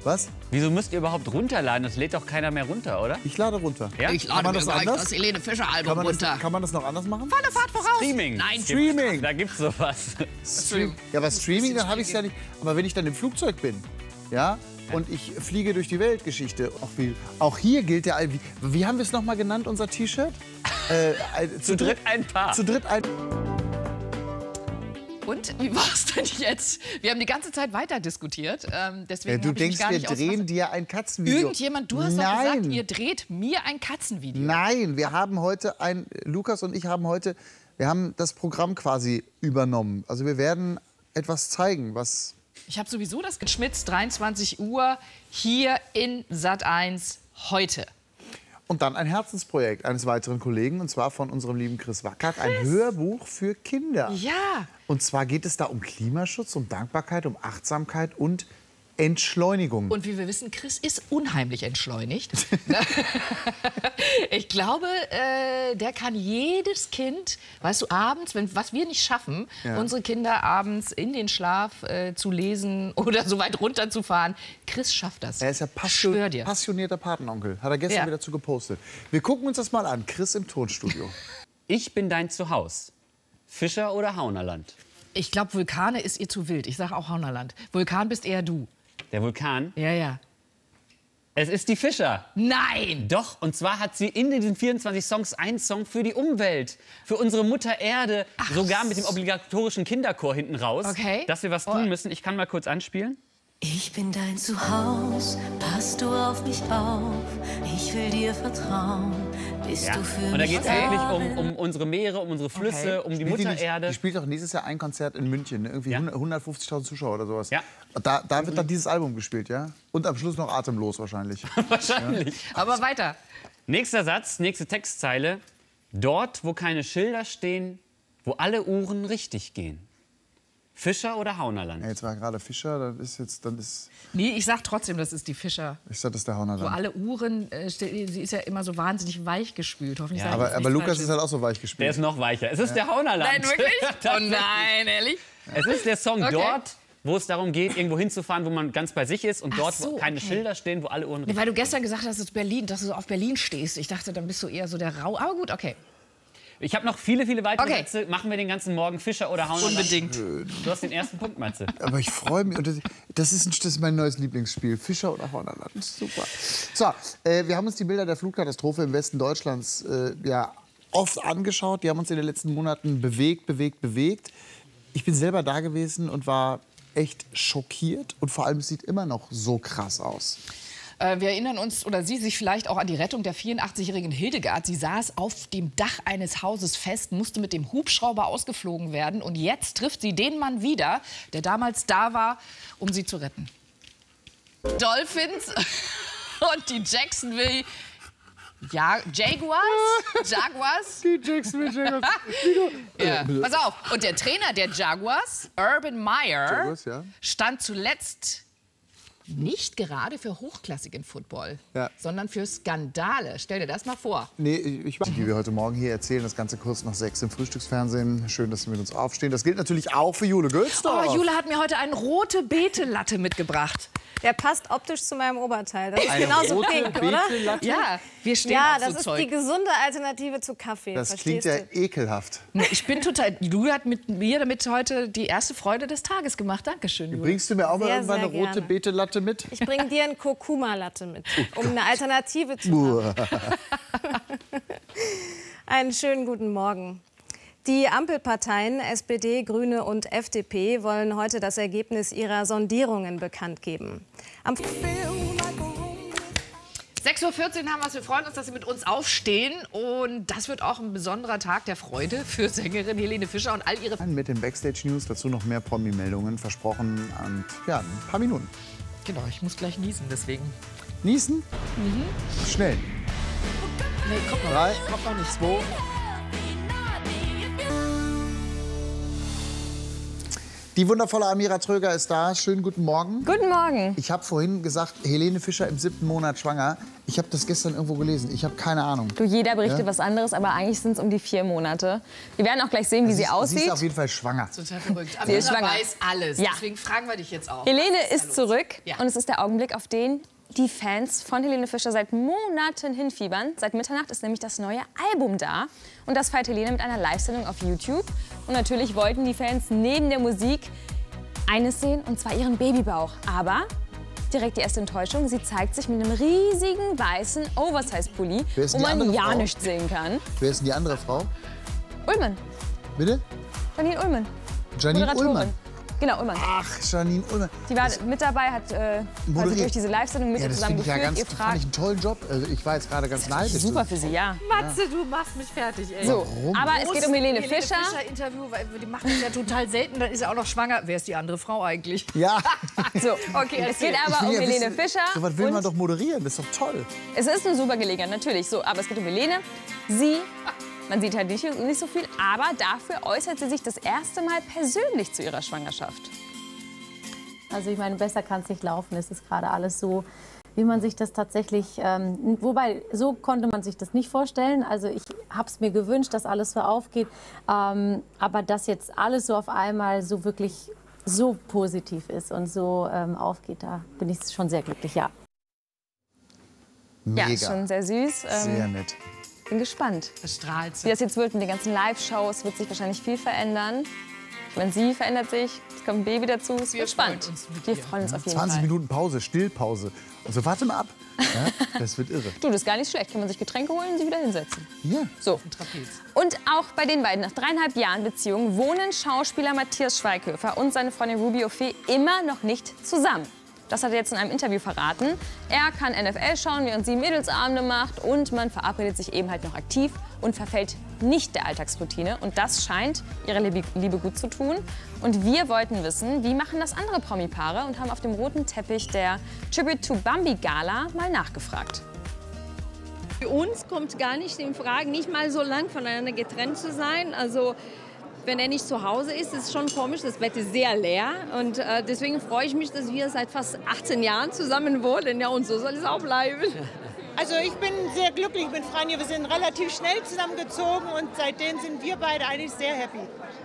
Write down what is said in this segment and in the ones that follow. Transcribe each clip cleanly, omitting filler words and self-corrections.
Was? Wieso müsst ihr überhaupt runterladen? Das lädt doch keiner mehr runter, oder? Ich lade runter. Ja? Ich lade mir gleich das Helene Fischer-Album runter. Kann man das noch anders machen? Volle Fahrt voraus. Streaming. Nein, Streaming. Da gibt's sowas. Ja, aber Streaming, dann habe ich es ja nicht. Aber wenn ich dann im Flugzeug bin, ja, und ich fliege durch die Weltgeschichte, auch hier gilt ja, wie haben wir es nochmal genannt, unser T-Shirt? Zu dritt ein Paar. Zu dritt ein. Und wie war es denn jetzt? Wir haben die ganze Zeit weiter diskutiert. Deswegen Du hab ich mich denkst, gar wir nicht drehen dir ein Katzenvideo. Irgendjemand, du hast doch gesagt, ihr dreht mir ein Katzenvideo. Nein, wir haben heute Lukas und ich haben heute, wir haben das Programm quasi übernommen. Also wir werden etwas zeigen, was... Ich habe sowieso das Schmitz, 23 Uhr, hier in Sat.1 heute. Und dann ein Herzensprojekt eines weiteren Kollegen, und zwar von unserem lieben Chris Wackert, ein Hörbuch für Kinder. Ja. Und zwar geht es da um Klimaschutz, um Dankbarkeit, um Achtsamkeit und Entschleunigung. Und wie wir wissen, Chris ist unheimlich entschleunigt. Ich glaube, der kann jedes Kind, weißt du, abends, was wir nicht schaffen, unsere Kinder abends in den Schlaf zu lesen oder so weit runterzufahren. Chris schafft das. Er ist ja passionierter Patenonkel. Hat er gestern wieder zu gepostet. Wir gucken uns das mal an. Chris im Tonstudio. Ich bin dein Zuhause. Fischer oder Haunerland? Ich glaube, Vulkane ist ihr zu wild. Ich sage auch Haunerland. Vulkan bist eher du. Der Vulkan? Ja, ja. Es ist die Fischer. Nein! Doch, und zwar hat sie in diesen 24 Songs einen Song für die Umwelt, für unsere Mutter Erde, sogar mit dem obligatorischen Kinderchor hinten raus, dass wir was tun müssen. Ich kann mal kurz anspielen. Ich bin dein Zuhause, passt du auf mich auf, ich will dir vertrauen, bist du für mich. Und da geht es wirklich um unsere Meere, um unsere Flüsse, um die Mutter Erde. Die spielt doch nächstes Jahr ein Konzert in München, ne? Irgendwie 150.000 Zuschauer oder sowas. Ja. Da wird dann dieses Album gespielt, ja? Und am Schluss noch atemlos wahrscheinlich. Wahrscheinlich. Ja. Aber weiter. Nächster Satz, nächste Textzeile. Dort, wo keine Schilder stehen, wo alle Uhren richtig gehen. Fischer oder Haunerland? Ja, jetzt war gerade Fischer, Nee, ich sag trotzdem, das ist die Fischer. Ich sag, das ist der Haunerland. Wo alle Uhren, sie ist ja immer so wahnsinnig weich gespült. Hoffentlich sage ich jetzt aber nichts Lukas Falsches. ist halt auch so weich gespült. Der ist noch weicher. Es ist der Haunerland. Nein, wirklich? Oh nein, ehrlich? Es ist der Song Dort, wo es darum geht, irgendwo hinzufahren, wo man ganz bei sich ist und dort, wo keine Schilder stehen, wo alle Uhren richtig Weil du gestern gesagt hast, dass du so auf Berlin stehst. Ich dachte, dann bist du eher so der Rau. Aber gut, okay. Ich habe noch viele, viele weitere Sätze. Machen wir den ganzen Morgen Fischer oder Haunerland? Unbedingt. Du hast den ersten Punkt, Matze. Aber ich freue mich. Und das ist mein neues Lieblingsspiel. Fischer oder Haunerland. Super. So, wir haben uns die Bilder der Flugkatastrophe im Westen Deutschlands oft angeschaut. Die haben uns in den letzten Monaten bewegt. Ich bin selber da gewesen und war echt schockiert. Und vor allem, es sieht immer noch so krass aus. Wir erinnern uns, oder Sie sich vielleicht auch an die Rettung der 84-jährigen Hildegard. Sie saß auf dem Dach eines Hauses fest, musste mit dem Hubschrauber ausgeflogen werden. Und jetzt trifft sie den Mann wieder, der damals da war, um sie zu retten. Dolphins und die Jacksonville Jaguars? Die Jacksonville Jaguars. Ja. Pass auf. Und der Trainer der Jaguars, Urban Meyer, stand zuletzt nicht gerade für hochklassigen Football, sondern für Skandale. Stell dir das mal vor. Nee, ich weiß, die wir heute Morgen hier erzählen, das Ganze kurz nach 6 im Frühstücksfernsehen. Schön, dass Sie mit uns aufstehen. Das gilt natürlich auch für Jule Gülsdorf. Oh, Jule hat mir heute eine rote Beete-Latte mitgebracht. Der passt optisch zu meinem Oberteil. Das ist eine genauso rote pink, oder? Ja, wir stehen Ja, auf das so ist Zeug. die gesunde Alternative zu Kaffee. Das klingt verstehst ja ekelhaft. Ich bin total... Jule hat mit mir damit heute die erste Freude des Tages gemacht. Dankeschön, Jule. Bringst du mir auch mal Sehr, irgendwann eine sehr rote gerne. Beete-Latte mit? Ich bringe dir einen Kurkuma-Latte mit, um eine Alternative zu haben. Einen schönen guten Morgen. Die Ampelparteien SPD, Grüne und FDP wollen heute das Ergebnis ihrer Sondierungen bekannt geben. 6:14 Uhr haben wir. Wir freuen uns, dass Sie mit uns aufstehen. Und das wird auch ein besonderer Tag der Freude für Sängerin Helene Fischer und all ihre... Mit den Backstage-News, dazu noch mehr Promi-Meldungen versprochen. Und ja, ein paar Minuten. Genau, ich muss gleich niesen, deswegen. Niesen? Schnell. Nee, kommt noch 3, nicht. Kommt noch nicht. 2. Die wundervolle Amira Tröger ist da. Schönen guten Morgen. Guten Morgen. Ich habe vorhin gesagt, Helene Fischer im 7. Monat schwanger. Ich habe das gestern irgendwo gelesen. Ich habe keine Ahnung. Du, jeder berichtet was anderes, aber eigentlich sind es um die 4 Monate. Wir werden auch gleich sehen, wie sie aussieht. Sie ist auf jeden Fall schwanger. Total verrückt. Aber sie ist schwanger. Weiß alles. Ja. Deswegen fragen wir dich jetzt auch. Helene ist zurück ja. und es ist der Augenblick, auf den die Fans von Helene Fischer seit Monaten hinfiebern. Seit Mitternacht ist nämlich das neue Album da. Und das feiert Helene mit einer Live-Sendung auf YouTube. Und natürlich wollten die Fans neben der Musik eines sehen, und zwar ihren Babybauch. Aber direkt die erste Enttäuschung, sie zeigt sich mit einem riesigen weißen Oversize-Pulli, wo man ja nichts sehen kann. Wer ist denn die andere Frau? Ullmann. Bitte? Janine Ullmann. Janine Ullmann. Genau, Ullmann. Ach, Janine Ullmann. Die war mit dabei, hat durch diese Live-Sendung mit ihr zusammen geführt. Das fand ich einen tollen Job. Also ich war jetzt gerade ganz neidisch. Super für sie, ja. Matze, du machst mich fertig, ey. So, aber es geht um Helene Fischer. Interview, weil die machen das ja total selten, dann ist er auch noch schwanger. Wer ist die andere Frau eigentlich? Ja. So, okay, es geht aber um Helene Fischer. So was will man doch moderieren, das ist doch toll. Es ist eine super Gelegenheit, natürlich. So, aber es geht um Helene. Man sieht halt nicht so viel, aber dafür äußert sie sich das erste Mal persönlich zu ihrer Schwangerschaft. Also ich meine, besser kann es nicht laufen. Es ist gerade alles so, wie man sich das tatsächlich... wobei, so konnte man sich das nicht vorstellen. Also ich habe es mir gewünscht, dass alles so aufgeht. Aber dass jetzt alles so auf einmal so wirklich so positiv ist und so aufgeht, da bin ich schon sehr glücklich, ja. Mega. Ja, ist schon sehr süß. Sehr nett. Bin gespannt, Das strahlt. wie das jetzt wird mit den ganzen Live-Shows. Wird sich wahrscheinlich viel verändern. Ich meine, sie verändert sich, es kommt ein Baby dazu, es wird spannend. Wir freuen uns auf jeden 20 Fall. Minuten Pause, Stillpause. Und so, warte mal ab. Ja, das wird irre. Du, das ist gar nicht schlecht. Kann man sich Getränke holen und sie wieder hinsetzen. Ja. So. Und auch bei den beiden nach 3,5 Jahren Beziehung wohnen Schauspieler Matthias Schweighöfer und seine Freundin Ruby O'Fee immer noch nicht zusammen. Das hat er jetzt in einem Interview verraten. Er kann NFL schauen, während sie Mädelsabende macht. Und man verabredet sich eben halt noch aktiv und verfällt nicht der Alltagsroutine. Und das scheint ihrer Liebe gut zu tun. Und wir wollten wissen, wie machen das andere Promi-Paare? Und haben auf dem roten Teppich der Tribute to Bambi Gala mal nachgefragt. Für uns kommt gar nicht in Frage, nicht mal so lang voneinander getrennt zu sein. Also wenn er nicht zu Hause ist, ist es schon komisch. Das Bett ist sehr leer. Und deswegen freue ich mich, dass wir seit fast 18 Jahren zusammen wohnen. Ja, und so soll es auch bleiben. Also ich bin sehr glücklich mit Franjo. Wir sind relativ schnell zusammengezogen und seitdem sind wir beide eigentlich sehr happy.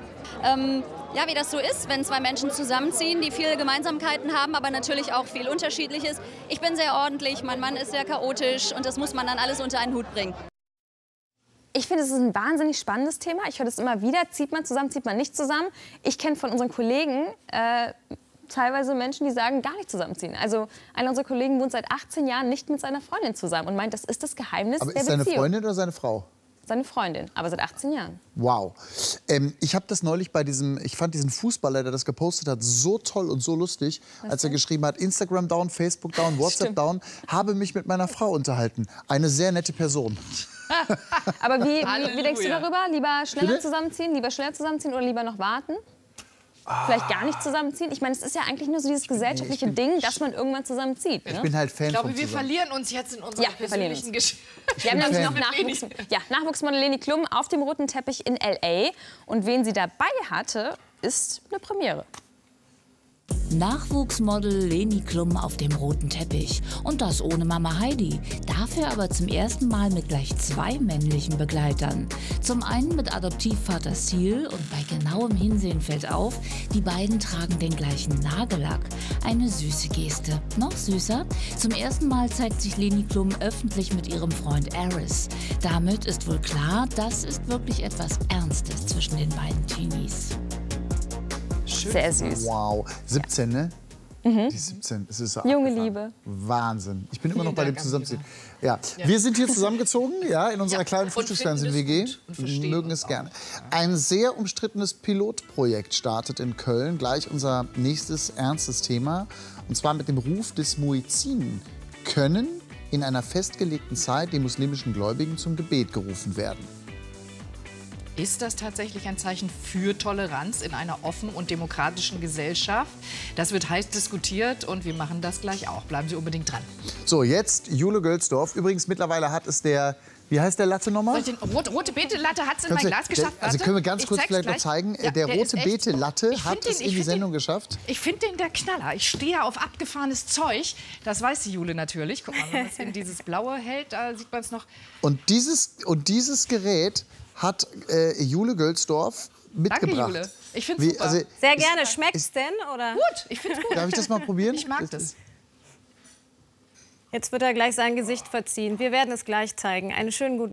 Ja, wie das so ist, wenn zwei Menschen zusammenziehen, die viele Gemeinsamkeiten haben, aber natürlich auch viel Unterschiedliches. Ich bin sehr ordentlich, mein Mann ist sehr chaotisch und das muss man dann alles unter einen Hut bringen. Ich finde, es ist ein wahnsinnig spannendes Thema. Ich höre das immer wieder. Zieht man zusammen, zieht man nicht zusammen? Ich kenne von unseren Kollegen teilweise Menschen, die sagen, gar nicht zusammenziehen. Also einer unserer Kollegen wohnt seit 18 Jahren nicht mit seiner Freundin zusammen und meint, das ist das Geheimnis der Beziehung. Aber ist seine Freundin oder seine Frau? Seine Freundin, aber seit 18 Jahren. Wow. Ich habe das neulich ich fand diesen Fußballer, der das gepostet hat, so toll und so lustig, als er geschrieben hat, Instagram down, Facebook down, WhatsApp down, habe mich mit meiner Frau unterhalten. Eine sehr nette Person. Aber wie denkst du darüber? Lieber schneller zusammenziehen, oder lieber noch warten? Vielleicht gar nicht zusammenziehen? Ich meine, es ist ja eigentlich nur so dieses gesellschaftliche Ding, dass man irgendwann zusammenzieht. Ne? Ich bin halt Fan von Ich glaube, wir verlieren uns jetzt in unserer persönlichen Geschichte. Wir haben nämlich noch Nachwuchsmodel Leni Klum auf dem roten Teppich in L.A. Und wen sie dabei hatte, ist eine Premiere. Nachwuchsmodel Leni Klum auf dem roten Teppich. Und das ohne Mama Heidi. Dafür aber zum ersten Mal mit gleich 2 männlichen Begleitern. Zum einen mit Adoptivvater Seal und bei genauem Hinsehen fällt auf, die beiden tragen den gleichen Nagellack. Eine süße Geste. Noch süßer? Zum ersten Mal zeigt sich Leni Klum öffentlich mit ihrem Freund Aris. Damit ist wohl klar, das ist wirklich etwas Ernstes zwischen den beiden Teenies. Sehr süß. Wow. 17, ne? Die 17. Das ist so junge abgefahren. Liebe. Wahnsinn. Ich bin immer noch bei dem Zusammenziehen. Ja. Wir sind hier zusammengezogen, ja, in unserer kleinen Frühstücksfernsehen-WG. Wir mögen es gerne. Ein sehr umstrittenes Pilotprojekt startet in Köln. Gleich unser nächstes ernstes Thema. Und zwar mit dem Ruf des Muezzin. Können in einer festgelegten Zeit die muslimischen Gläubigen zum Gebet gerufen werden? Ist das tatsächlich ein Zeichen für Toleranz in einer offenen und demokratischen Gesellschaft? Das wird heiß diskutiert und wir machen das gleich auch. Bleiben Sie unbedingt dran. So, jetzt Jule Gölsdorf. Übrigens, mittlerweile hat es der, Wie heißt der Latte nochmal? Rote Beete-Latte hat es in mein Glas geschafft. Also können wir ganz kurz vielleicht noch zeigen, ja, der rote Beete-Latte hat es in die Sendung geschafft. Ich finde den der Knaller. Ich stehe auf abgefahrenes Zeug. Das weiß die Jule natürlich. Guck mal, wenn man es in dieses Blaue hält, da sieht man es noch. Und dieses Gerät hat Jule Gölsdorf mitgebracht. Danke, Jule. Ich finde es super. Also, sehr gerne. Schmeckt's denn? Oder? Gut, ich finde es gut. Darf ich das mal probieren? Ich mag das. Jetzt wird er gleich sein Gesicht verziehen. Wir werden es gleich zeigen. Einen schönen guten